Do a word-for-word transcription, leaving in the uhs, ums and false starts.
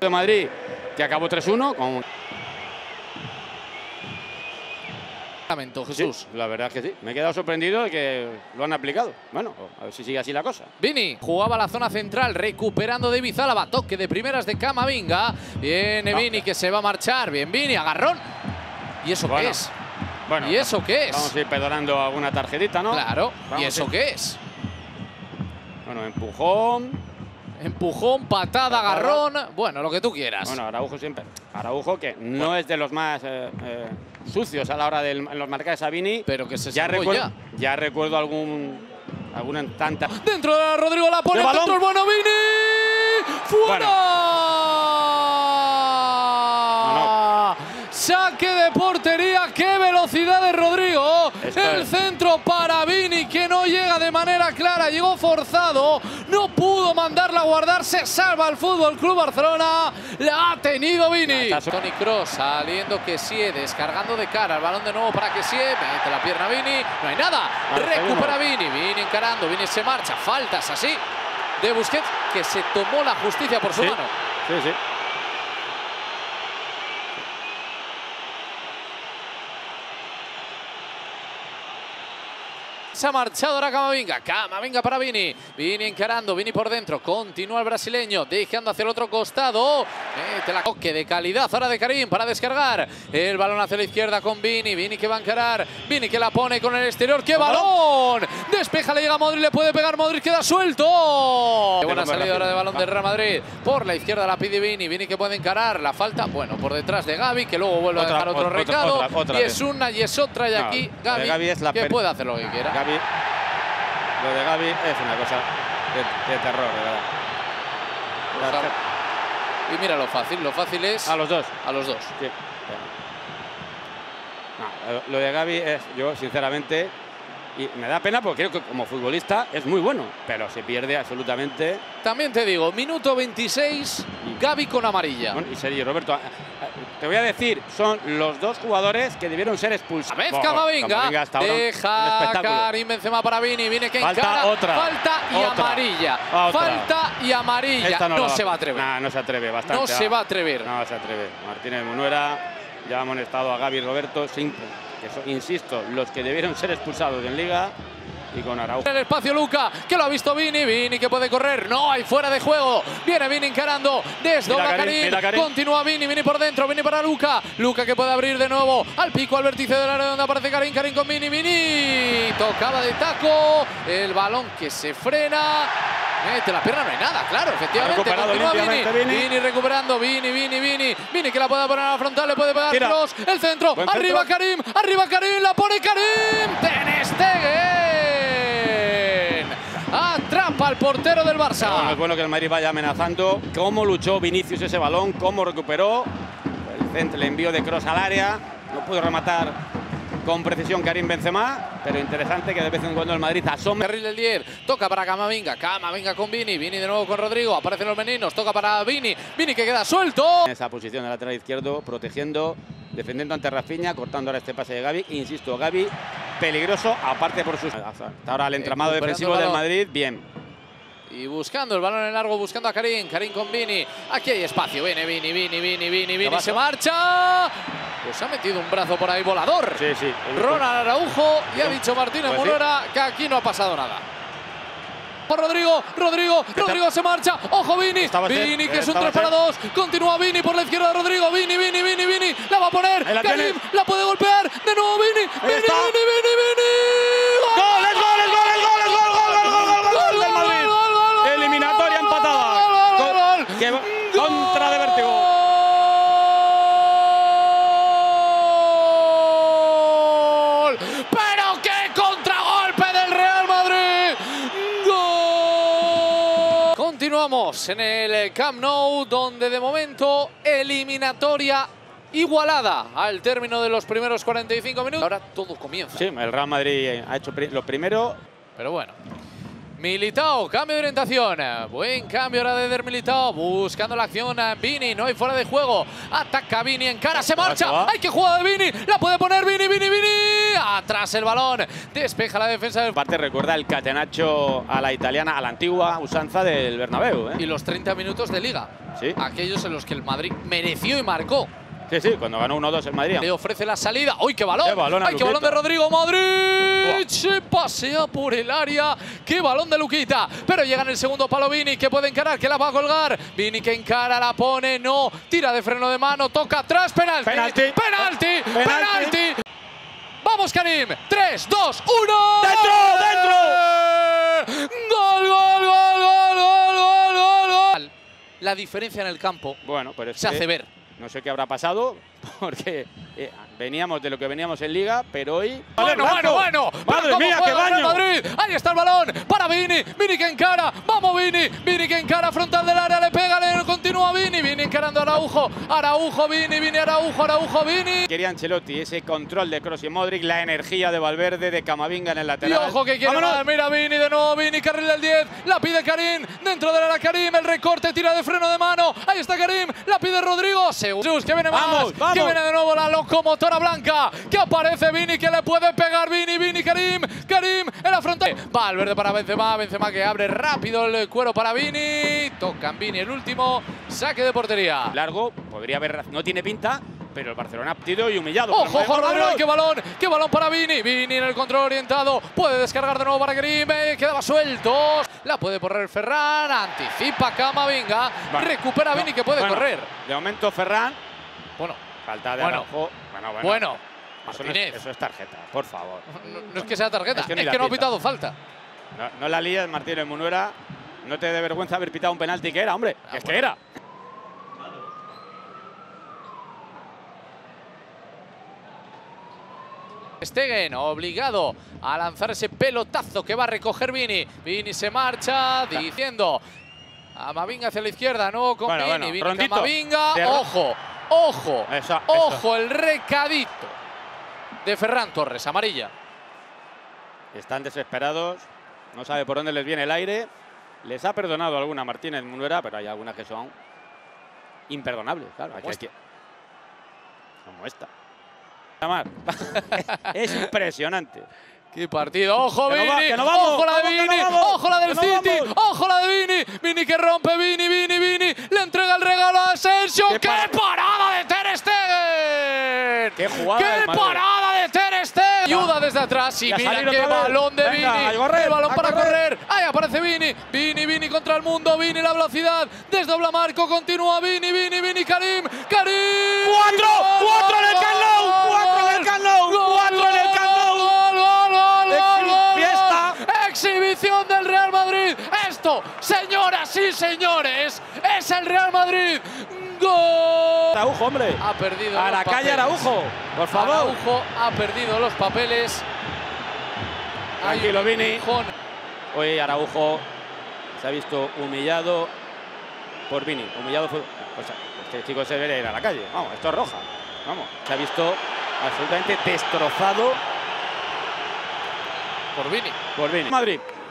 de Madrid, que acabó tres uno con... Jesús. Sí, la verdad es que sí. Me he quedado sorprendido de que lo han aplicado. Bueno, a ver si sigue así la cosa. Vini jugaba la zona central, recuperando de Álava. Toque de primeras de Camavinga. Viene no. Vini, que se va a marchar. Bien, Vini, agarrón. ¿Y eso bueno, qué es? Bueno, ¿Y eso qué es? Vamos a ir perdonando alguna tarjetita, ¿no? Claro. Vamos ¿Y eso qué es? Bueno, empujón. Empujón, patada, agarrón. Bueno, lo que tú quieras. Bueno, Araujo siempre. Araujo, que no bueno. es de los más eh, eh, sucios a la hora de en los marcajes a Vini. Pero que se ya recuerdo, ya. ya recuerdo algún. Alguna tanta. Dentro de Rodrigo la pone. Dentro el bueno Vini. ¡Fuera! No, no. Saque de portería. ¡Qué velocidad de Rodrigo! Esto el es. centro para Vini, que no llega de manera clara. Llegó forzado. No pudo mandarla a guardar. Se salva el Fútbol Club Barcelona. La ha tenido Vini. Toni Kroos saliendo Kessie, descargando de cara. El balón de nuevo para Kessie. Mete la pierna Vini. No hay nada. Recupera Vini. Vini encarando. Vini se marcha. Faltas así de Busquets, que se tomó la justicia por su sí. mano. Sí, sí. Se ha marchado ahora Camavinga. Camavinga para Vini. Vini encarando. Vini por dentro. Continúa el brasileño. Dejando hacia el otro costado. Mete la toque de calidad ahora de Karim para descargar. El balón hacia la izquierda con Vini. Vini que va a encarar. Vini que la pone con el exterior. ¡Qué balón! Despeja, le llega Modric. Le puede pegar Modric. Queda suelto. Qué buena salida ahora de balón del Real Madrid. Por la izquierda la pide Vini. Vini que puede encarar. La falta, bueno, por detrás de Gavi, que luego vuelve otra, a dejar otro otra, recado. Otra, otra y es una y es otra. Y no, aquí Gavi, Gavi es la que puede hacer lo que quiera. Gavi, lo de Gavi es una cosa de, de terror, de verdad. La, y mira lo fácil, lo fácil es... A los dos. A los dos. Sí. No, lo de Gavi es, yo sinceramente, y me da pena porque creo que como futbolista es muy bueno, pero se pierde absolutamente. También te digo, minuto veintiséis, Gavi con amarilla. Bueno, y Sergio Roberto, te voy a decir, son los dos jugadores que debieron ser expulsados. A vez Camavinga, deja Karim Benzema para Vini, Vini que falta encara, otra, falta y otra, amarilla, otra. falta y amarilla. No, no se va a atrever. No, no se atreve bastante. No se va a atrever. No se atreve. Martínez Munuera ya ha amonestado a Gavi y Roberto, cinco, que son, insisto, los que debieron ser expulsados en Liga. Y con Araujo. En el espacio Luka, que lo ha visto Vini. Vini que puede correr. No, hay fuera de juego. Viene Vini encarando. Desdobla Karim. Karim. Continúa Vini. Vini por dentro. Vini para Luka. Luka que puede abrir de nuevo. Al pico, al vértice del área donde aparece Karim. Karim con Vini. Vini. Tocaba de taco. El balón que se frena. Mete la pierna, no hay nada, claro, efectivamente. Continúa Vini. Vini. Vini recuperando. Vini, Vini, Vini. Vini que la puede poner a la frontal. Le puede pegar Kroos. El centro. Buen arriba centro. Karim. Arriba Karim. La pone Karim. Ter Stegen. Atrapa al portero del Barça. Bueno, es bueno que el Madrid vaya amenazando. Cómo luchó Vinicius ese balón, cómo recuperó. El, centro, el envío de Kroos al área. No pudo rematar con precisión Karim Benzema, pero interesante que de vez en cuando el Madrid asome. Carril del diez, toca para Camavinga. Camavinga con Vini. Vini de nuevo con Rodrigo. Aparecen los meninos. Toca para Vini. Vini que queda suelto. En esa posición de lateral izquierdo, protegiendo, defendiendo ante Rafinha, cortando ahora este pase de Gavi. Insisto, Gavi peligroso, aparte por sus... Hasta ahora el entramado eh, defensivo del Madrid, bien. Y buscando el balón en largo, buscando a Karim. Karim con Vini. Aquí hay espacio. Viene Vini, Vini, Vini, Vini, Vini. Se marcha. Pues ha metido un brazo por ahí volador. Sí, sí. Ronald Araujo. Y ha dicho Martínez pues Munuera sí. que aquí no ha pasado nada. Por Rodrigo, Rodrigo, Rodrigo se marcha. Ojo Vini. Vini que es un tres para dos. Continúa Vini por la izquierda de Rodrigo. Vini, Vini, Vini, Vini. La va a poner. La Karim tiene. La puede golpear. De nuevo Vini. Vini, Vini, Vini, Vini. ¡Gol, es gol, es gol, es gol, es gol, gol, gol, gol, gol, gol del Madrid! Eliminatoria empatada. Contra de Vértigo. Pero qué contragolpe del Real Madrid. ¡Gol! Continuamos en el Camp Nou, donde de momento eliminatoria igualada al término de los primeros cuarenta y cinco minutos. Ahora todo comienza. Sí, el Real Madrid ha hecho lo primero. Pero bueno. Militao, cambio de orientación. Buen cambio ahora de Eder Militao. Buscando la acción. Vini, no hay fuera de juego. Ataca Vini, en cara, se marcha. Hay que jugar de Vini. La puede poner Vini, Vini, Vini. Atrás el balón. Despeja la defensa del... Parte recuerda el catenaccio a la italiana, a la antigua usanza del Bernabéu, ¿eh? Y los treinta minutos de Liga. Sí. Aquellos en los que el Madrid mereció y marcó. Sí, sí, cuando ganó uno dos el Madrid. Le ofrece la salida. ¡Uy, qué balón! ¡Qué balón! ¡Ay, qué balón de Rodrigo! ¡Madrid! Se pasea por el área. ¡Qué balón de Luquita! Pero llega en el segundo palo Vini, que puede encarar, que la va a colgar. Vini que encara, la pone, no. Tira de freno de mano, toca atrás. ¡Penalti! ¡Penalti! ¡Penalti! ¡Penalti! ¡Penalti! ¡Vamos, Karim! ¡tres, dos, uno! ¡Dentro! ¡Dentro! ¡Gol, gol, gol, gol, gol, gol, gol, gol! La diferencia en el campo bueno, pero es se que hace ver. No sé qué habrá pasado, porque eh, veníamos de lo que veníamos en Liga, pero hoy... Bueno, bueno, bueno. ¡Madre mía, qué baño! Madrid. Ahí está el balón para Vini. Vini que encara. Vamos, Vini. Vini que encara. Frontal del área. Le pega. Le continúa Vini. Vini encarando a Araujo. Araujo, Vini. Vini, Araujo. Araujo, Vini. Quería Ancelotti ese control de Kroos y Modric, la energía de Valverde, de Camavinga en el lateral. Y ojo que quiere más. Mira Vini de nuevo. Vini, carril del diez. La pide Karim. Dentro del área Karim. El recorte. Tira de freno de mano. Ahí está Karim. La pide Rodrigo. Jesús, que viene más. Vamos, vamos. Que viene de nuevo la locomotora blanca. Que aparece Vini, que le puede pegar Vini, Vini, Karim, Karim en la frontal. Valverde para Benzema, Benzema que abre rápido el cuero para Vini. Tocan Vini el último, saque de portería. Largo, podría haber, no tiene pinta, pero el Barcelona ha pedido y humillado. ¡Ojo, ojo, Rodrigo! ¡Qué balón! ¡Qué balón para Vini! Vini en el control orientado. Puede descargar de nuevo para Karim. Eh, quedaba suelto. La puede correr Ferran. Anticipa Camavinga. Bueno, recupera no, Vini que puede bueno, correr. De momento Ferran. Bueno. Falta de bueno, Araujo. Bueno, bueno. bueno eso, no es, eso es tarjeta, por favor. No, no es que sea tarjeta, es que, es que no ha pitado falta. No, no la lías, Martínez Munuera. No te dé vergüenza haber pitado un penalti que era, hombre. Ah, que es bueno. que era. Stegen obligado a lanzar ese pelotazo que va a recoger Vini. Vini se marcha diciendo a Camavinga hacia la izquierda, no con bueno, Vini. Bueno, Vini rondito. Camavinga, ojo, ojo, eso, ojo, eso. el recadito de Ferran Torres, amarilla. Están desesperados, no sabe por dónde les viene el aire. Les ha perdonado alguna Martínez Munuera, pero hay algunas que son imperdonables, claro. Como aquí esta. Hay que... Como esta. Es impresionante. ¡Qué partido! ¡Ojo, que Vini! No va, que no vamos, ¡Ojo la de Vini! No ¡Ojo la del no City! vamos. ¡Ojo la de Vini! Vini que rompe, Vini, Vini, Vini. Le entrega el regalo a Asensio. ¡Qué, ¡Qué parada de Ter Stegen! ¡Qué jugada! ¡Qué parada de Ter Stegen! Ayuda desde atrás y, y mira qué balón de Venga, Vini. Correr, el balón para correr. correr. Ahí aparece Vini. Vini, Vini contra el mundo. Vini la velocidad. Desdobla Marco. Continúa Vini, Vini, Vini. Karim. Karim. ¡Cuatro! ¡Cuatro en el Camp Nou! ¡Cuatro en el Camp Nou! ¡Cuatro en el Camp Nou! ¡Gol, gol, gol, gol, gol! ¡Fiesta! Exhibición del Real Madrid. Esto, señoras y señores, es el Real Madrid. ¡Gol! Araujo, hombre. Ha perdido a los la papeles. calle Araujo, por favor. Araujo ha perdido los papeles. Tranquilo, Vini. Hoy Araujo se ha visto humillado por Vini. Humillado fue... Pues este chico se debe ir a la calle. Vamos, esto es roja. Vamos, se ha visto absolutamente destrozado por Vini. Por Vini. Madrid.